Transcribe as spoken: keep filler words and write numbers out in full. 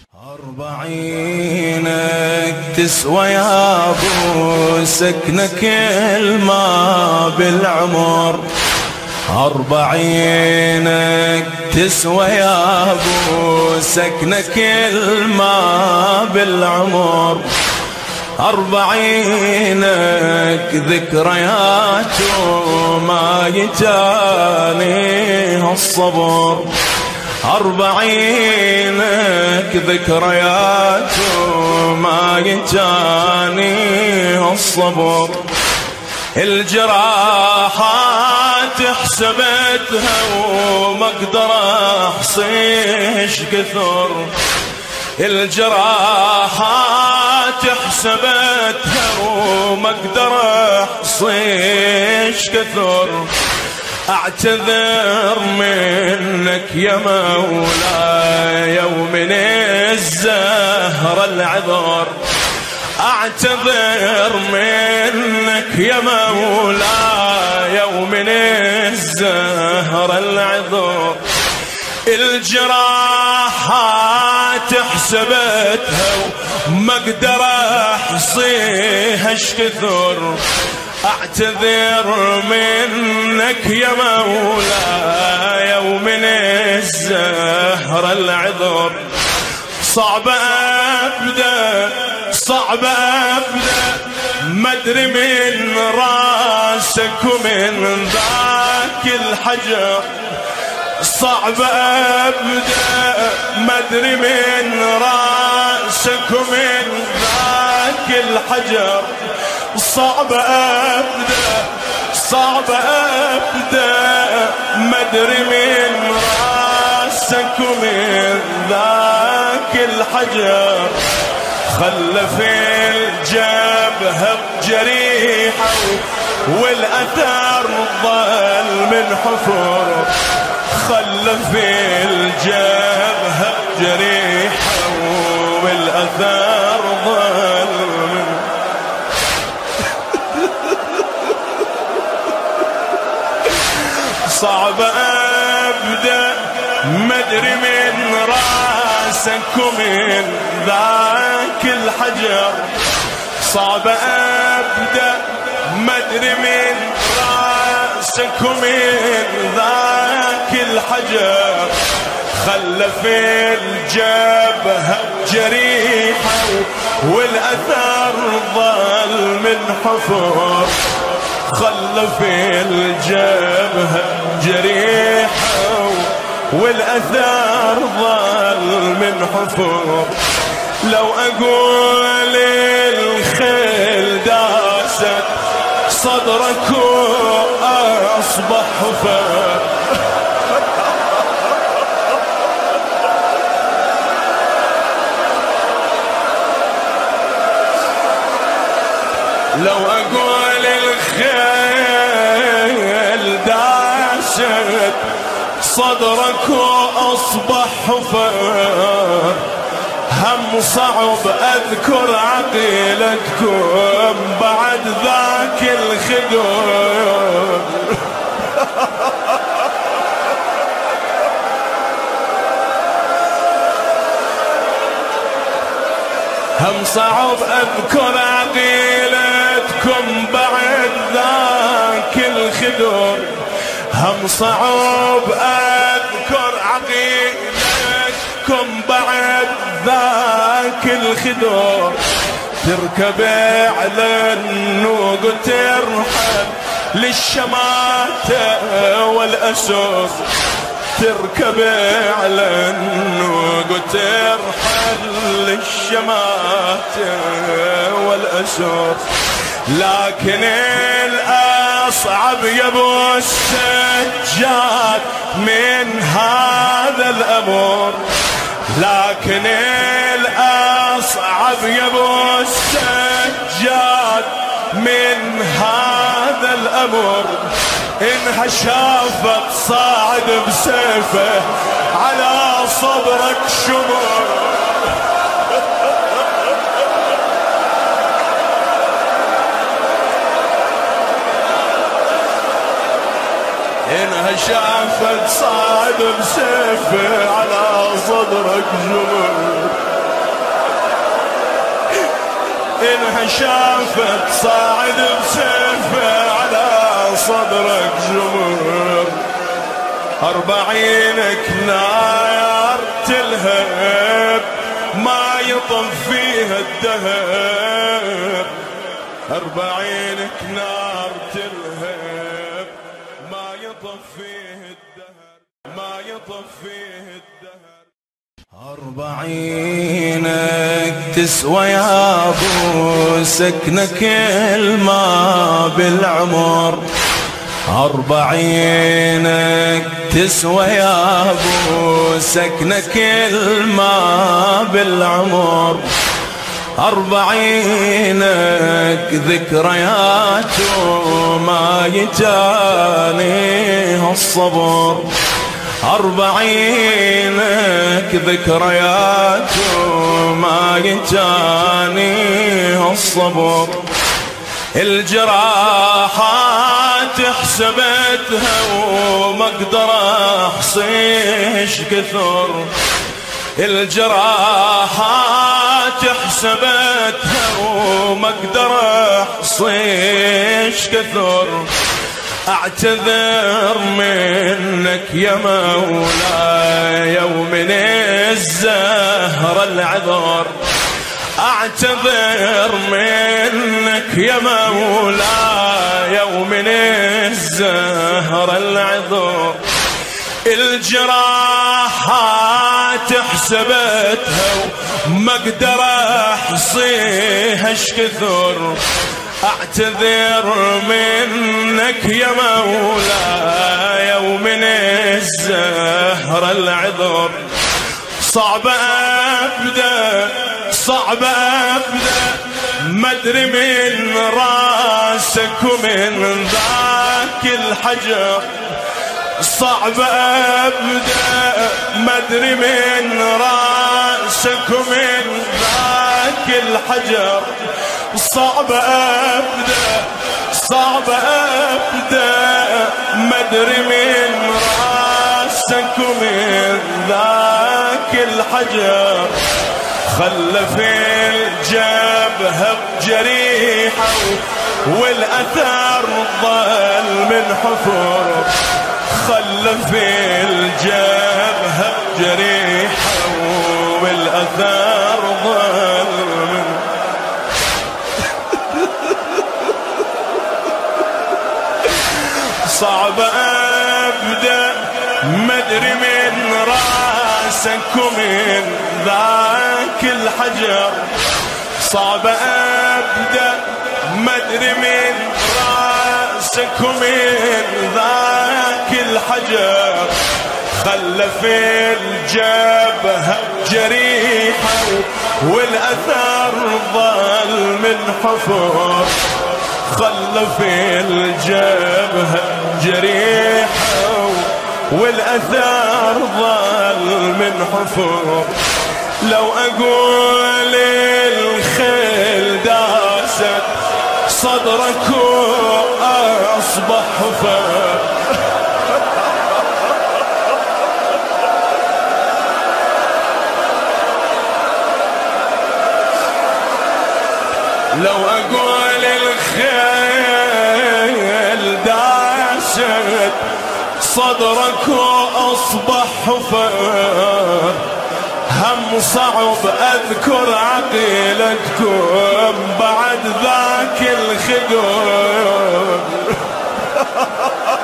أربعينك تسوى يا أبو سكنة كل ما بالعمر، أربعينك تسوى يا أبو سكنة كل ما بالعمر، أربعينك ذكريات وما يجانيها الصبر، أربعينك ذكريات وما يجانيها الصبر، الجراحات حسبتها وما اقدر احصيش كثر، الجراحات حسبتها وما اقدر احصيش كثر، اعتذر منك يا مولاي ومن الزهر العذر، اعتذر منك يا مولاي ومن الزهر العذر، الجراحات حسبتها وما اقدر احصيها اش كثر، اعتذر منك يا مولاي ومن الزهر العذر، صعب ابدا صعب ابدا ما ادري من راسك ومن ذاك الحجر، صعب ابدا ما ادري من راسك ومن ذاك الحجر، صعب ابدا صعب ابدا ما ادري من راسك ومن ذاك الحجر، خلف الجبهة بجريحة والاثار ظل من حفر، خلف الجبهة بجريحة والاثار ظل من صعب ابدا ما ادري من راسك ومن ذاك الحجر، صعب ابدا ما ادري من راسك ومن ذاك الحجر، خلف الجبهة جريحة والاثار ظل من حفر، خلف الجبهة جريحة والاثار ظل من حفر، لو اقول الخيل داست صدرك واصبح حفر، لو اقول الخيل داست صدرك واصبح حفر، هم صعب اذكر عقيلتكم بعد ذاك الخدر، هم صعب اذكر عقيلتكم بعد ذاك الخدر، هم صعب اذكر عقيلتكم بعد ذاك الخدر، تركب على النوق وترحل للشماتة والأسر، تركب على النوق وترحل للشماتة والأسر، لكن الأصعب يا ابو السجاد من هذا الأمر، لكن الأصعب يا ابو السجاد من هذا الأمر، إنها شافت صاعد بسيفه على صدرك شمر، إنها شافت صاعد بسيفه على صدرك شمر، شافت صاعد بسيفه على صدرك جمر، أربعينك نار تلهب ما يطف فيها الدهر، أربعينك نار تلهب ما يطف فيه الدهر، ما يطف فيه الدهر. أربعينك تسوى يا أبو سكنة كل ما بالعمر، أربعينك تسوى يا أبو سكنة كل ما بالعمر، أربعينك ذكريات ما يجانيها الصبر، أربعينك ذكريات ما يجانيها الصبر، الجراحات حسبتها وما اقدر احصيش كثر، الجراحات حسبتها وما اقدر احصيش كثر، اعتذر منك يا مولاي ومن الزهر العذر، اعتذر منك يا مولاي ومن الزهر العذر، الجراحات حسبتها وما اقدر احصيها اش كثر، اعتذر منك يا مولاي ومن الزهر العذر، صعب ابدا صعب ابدا ما ادري من راسك ومن ذاك الحجر، صعب ابدا ما ادري من راسك ومن ذاك الحجر، صعب ابدا صعب ابدا ما ادري من راسك ومن ذاك الحجر، خلف الجبهة بجريحة والأثر ظل من حفر، خلف الجبهة بجريحة والأثر ظل من صعب أبدأ ما أدري من راسك ومن ذاك الحجر، صعب أبدأ ما أدري من راسك ومن ذاك الحجر، خلف الجبهة جريحة والأثر ظل من حفر، خلف الجبهة جريحة والأثر ظل من حفر، لو أقول الخيل داست صدرك وأصبح حفر، لو أقول الخيل داست صدرك وأصبح حفر، هم صعب أذكر عقيلتكم بعد ذاك الخدر